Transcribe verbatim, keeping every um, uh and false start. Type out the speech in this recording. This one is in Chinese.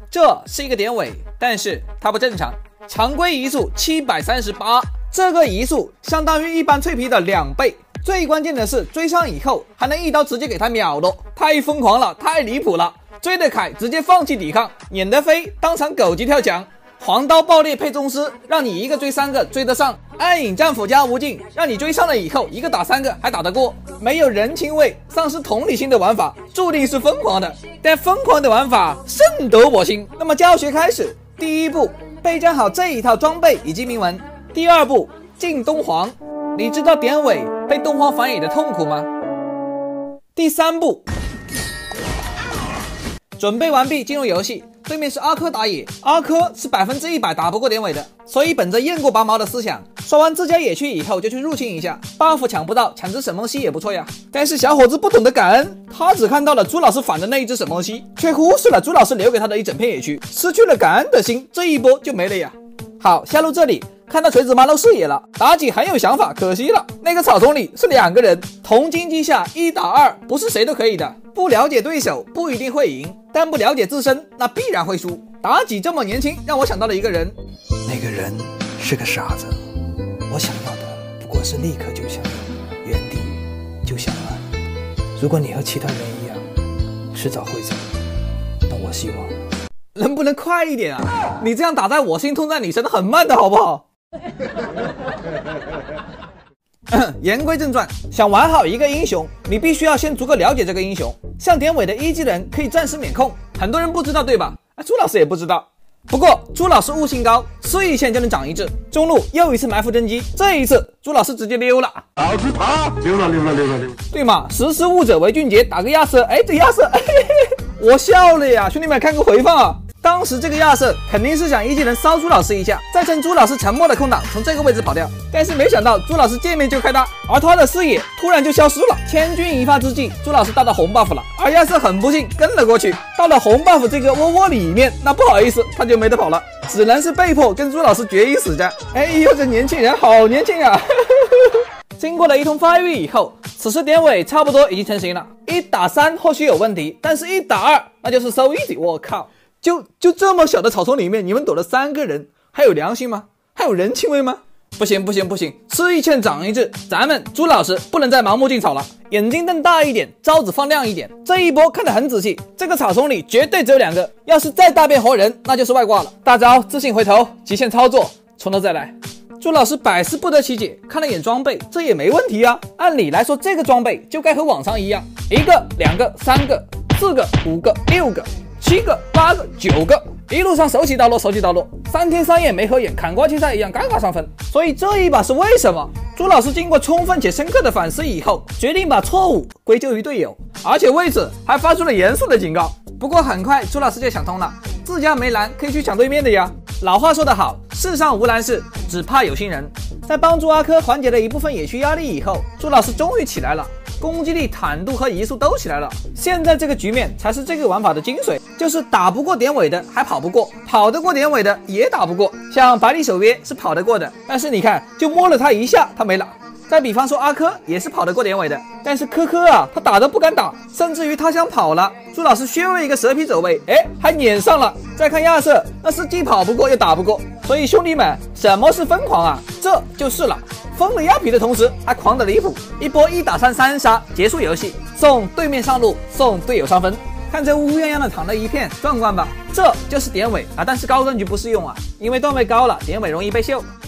这是一个典韦，但是它不正常，常规移速七百三十八，这个移速相当于一般脆皮的两倍。最关键的是追上以后还能一刀直接给他秒了，太疯狂了，太离谱了。追得凯直接放弃抵抗，撵得飞当场狗急跳墙。黄刀爆裂配宗师，让你一个追三个追得上。暗影战斧加无尽，让你追上了以后一个打三个还打得过。没有人情味、丧失同理心的玩法，注定是疯狂的。但疯狂的玩法胜得我心。那么教学开始，第一步，备战好这一套装备以及铭文。第二步，进东皇。你知道典韦被东皇反野的痛苦吗？第三步，准备完毕，进入游戏。对面是阿珂打野，阿珂是百分之一百打不过典韦的，所以本着雁过拔毛的思想，刷完自家野区以后就去入侵一下 ，buff 抢不到，抢只沈梦溪也不错呀。但是小伙子不懂得感恩，他只看到了朱老师反的那一只沈梦溪，却忽视了朱老师留给他的一整片野区，失去了感恩的心，这一波就没了呀。好，下路这里看到锤子妈露视野了，妲己很有想法，可惜了，那个草丛里是两个人，同经济下一打二，不是谁都可以的。不了解对手不一定会赢，但不了解自身那必然会输。妲己这么年轻，让我想到了一个人， 那个人是个傻子，我想要的不过是立刻就想要，原地就想爱。如果你和其他人一样，迟早会走，那我希望能不能快一点啊？你这样打在我心痛在你身很慢的好不好？言归正传，想玩好一个英雄，你必须要先足够了解这个英雄。像典韦的一技能可以暂时免控，很多人不知道对吧？啊，朱老师也不知道。不过朱老师悟性高，吃一堑就能长一智。中路又一次埋伏真机，这一次朱老师直接溜了。 老子跑，溜了溜了溜了溜了。 对嘛，识时务者为俊杰，打个亚瑟，哎，这亚瑟，嘿嘿嘿，我笑了呀，兄弟们看个回放啊。当时这个亚瑟肯定是想一技能烧朱老师一下，再趁朱老师沉默的空档从这个位置跑掉，但是没想到朱老师见面就开大，而他的视野突然就消失了。千钧一发之际，朱老师大到红 buff 了，而亚瑟很不幸跟了过去，到了红 buff 这个窝窝里面，那不好意思他就没得跑了，只能是被迫跟朱老师决一死战。哎呦，这年轻人好年轻啊！经过了一通发育以后，此时典韦差不多已经成型了。一打三或许有问题，但是一打二那就是 so easy。我靠！就就这么小的草丛里面，你们躲了三个人，还有良心吗？还有人情味吗？不行不行不行，吃一堑长一智，咱们朱老师不能再盲目进草了，眼睛瞪大一点，招子放亮一点。这一波看得很仔细，这个草丛里绝对只有两个，要是再大变活人，那就是外挂了。大招自信回头，极限操作，从头再来。朱老师百思不得其解，看了眼装备，这也没问题啊。按理来说，这个装备就该和往常一样，一个、两个、三个、四个、五个、六个。七个、八个、九个，一路上手起刀落，手起刀落，三天三夜没合眼，砍瓜切菜一样，嘎嘎上分。所以这一把是为什么？朱老师经过充分且深刻的反思以后，决定把错误归咎于队友，而且为此还发出了严肃的警告。不过很快，朱老师就想通了，自家没蓝可以去抢对面的呀。老话说得好，世上无难事，只怕有心人。在帮助阿珂缓解了一部分野区压力以后，朱老师终于起来了。攻击力、坦度和移速都起来了，现在这个局面才是这个玩法的精髓，就是打不过典韦的还跑不过，跑得过典韦的也打不过。像百里守约是跑得过的，但是你看，就摸了他一下，他没了。再比方说阿珂也是跑得过典韦的，但是科科啊，他打都不敢打，甚至于他想跑了，朱老师削了一个蛇皮走位，哎，还撵上了。再看亚瑟，那是既跑不过又打不过。所以兄弟们，什么是疯狂啊？这就是了。疯了鸭皮的同时还狂得离谱，一波一打三三杀结束游戏，送对面上路，送队友上分。看这乌泱泱的躺了一片，壮观吧？这就是典韦啊，但是高端局不适用啊，因为段位高了，典韦容易被秀。